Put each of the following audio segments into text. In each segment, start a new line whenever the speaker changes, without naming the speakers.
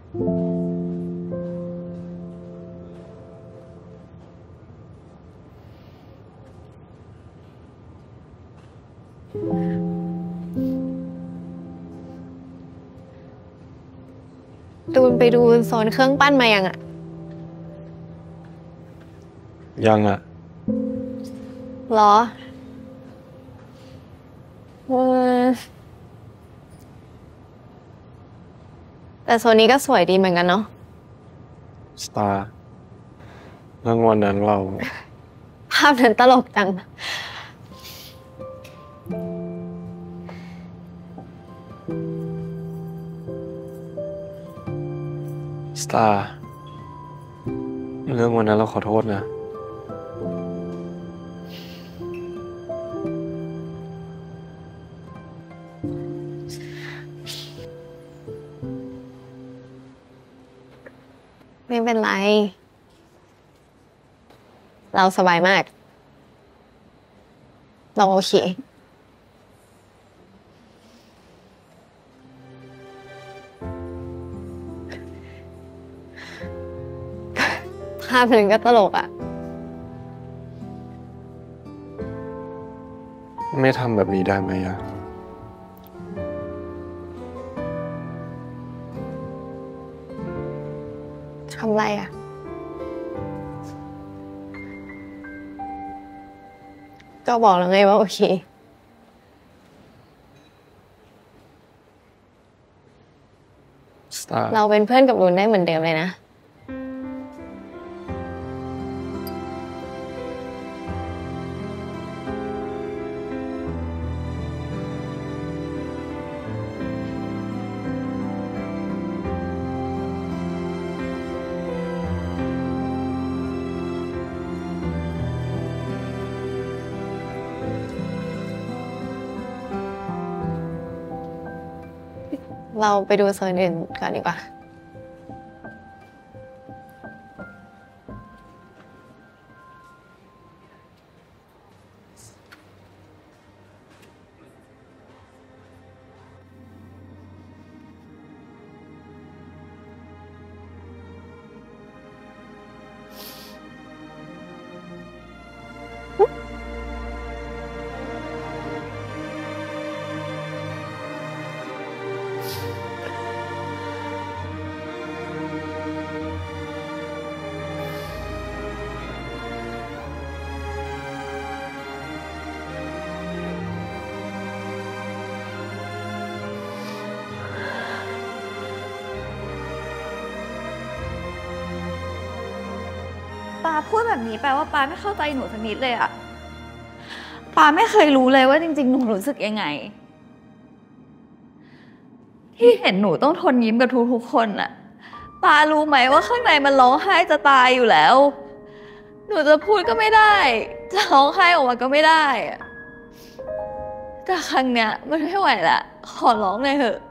ตูนไปดูโซนเครื่องปั้นมายังอะ
ยังอะ
หรอแต่โซนนี้ก็สวยดีเหมือนกันเนาะ
สตาร์เรื่องวันนั้นเรา
ภาพนั้นตลกจัง
สตาร์เรื่องวันนั้นเราขอโทษนะ
ไม่เป็นไรเราสบายมากเราโอเคภาพนั้นก็ตลกอะ
ไม่ทำแบบนี้ได้ไหมอะ
ทำไรอะก็บอกแล้วไงว่าโอเค
สตาร์
เราเป็นเพื่อนกับลุนได้เหมือนเดิมเลยนะเราไปดูโซนอื่นก่อนดีกว่า
ปาพูดแบบนี้แปลว่าปาไม่เข้าใจหนูสักนิดเลยอะปาไม่เคยรู้เลยว่าจริงๆหนูรู้สึกยังไงที่เห็นหนูต้องทนยิ้มกับทุกๆคนอะปารู้ไหมว่าข้างในมันร้องไห้จะตายอยู่แล้วหนูจะพูดก็ไม่ได้จะร้องไห้ออกมาก็ไม่ได้อะแต่ครั้งเนี้ยมันไม่ไหวละขอร้องเลยเถอะ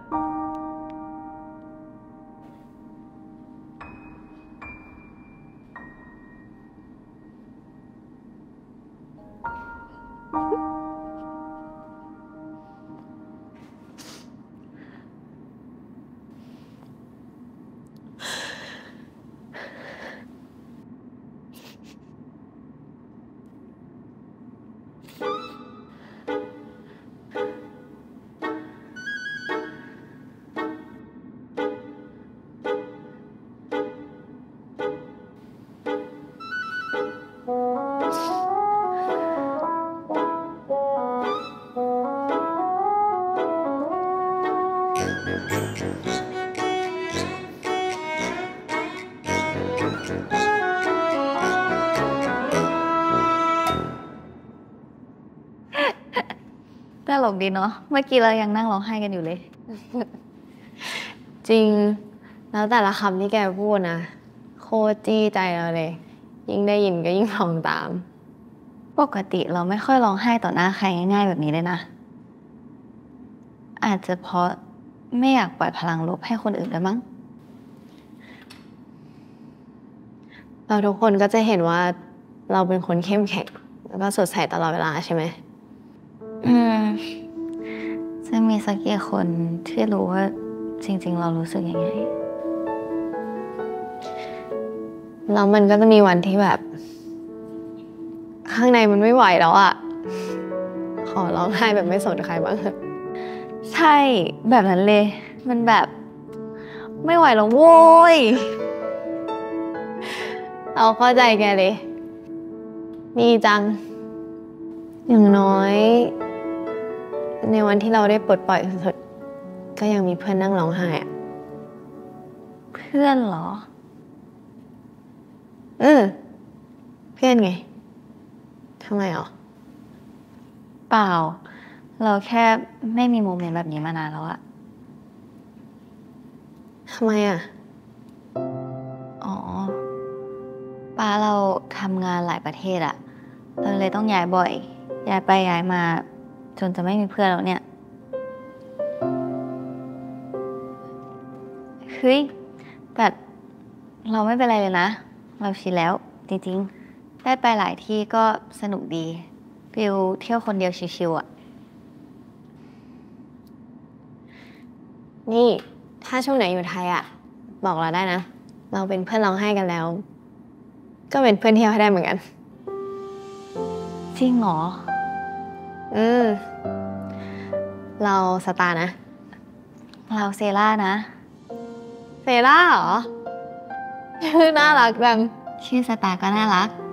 ตลกดีเนาะเมื่อกี้เรายังนั่งร้องไห้กันอยู่เลย
จริงแล้วแต่ละคำที่แกพูดนะโคตรจี้ใจเราเลยยิ่งได้ยินก็ยิ่งร้องตาม
ปกติเราไม่ค่อยร้องไห้ต่อหน้าใครง่ายๆแบบนี้เลยนะอาจจะเพราะไม่อยากปล่อยพลังลบให้คนอื่นด้วยมั้ง
เราทุกคนก็จะเห็นว่าเราเป็นคนเข้มแข็งแล้วก็สดใสตลอดเวลาใช่ไหม
จะมีสักกี่คนที่รู้ว่าจริงๆเรารู้สึกยังไง
แล้วมันก็จะมีวันที่แบบ ข้างในมันไม่ไหวแล้วอะขอร้องไห้แบบไม่สนใครบ้างเถอะ
ใช่แบบนั้นเลย มันแบบไม่ไหวแล้วโว้ย
เราเข้าใจแกเลยดีจัง อย่างน้อย ในวันที่เราได้ปลดปล่อยสุดๆก็ยังมีเพื่อนนั่งร้องไห้อะ
เพื่อนเหรอ
เพื่อนไงทำไมอ่ะ
เปล่า เราแค่ไม่มีโมเมนต์แบบนี้มานานแล้วอะ
ทำไมอ่ะ
อ๋อป้าเราทำงานหลายประเทศอะเราเลยต้องย้ายบ่อย ย้ายไปย้ายมา จนจะไม่มีเพื่อนแล้วเนี่ย เฮ้ย แต่เราไม่เป็นไรเลยนะ เราชินแล้ว จริงๆ ได้ไปหลายที่ก็สนุกดีฟิลเที่ยวคนเดียวชิวๆอะ
นี่ถ้าช่วงไหนอยู่ไทยอ่ะ บอกเราได้นะ เราเป็นเพื่อนร้องไห้กันแล้ว ก็เป็นเพื่อนเที่ยวให้ได้เหมือนกัน
จริงเหรอ
เราสตาร์นะ
เราเซล่านะ
เซร่าเหรอ ชื่อน่ารักจัง
ชื่อสตาร์ก็น่ารัก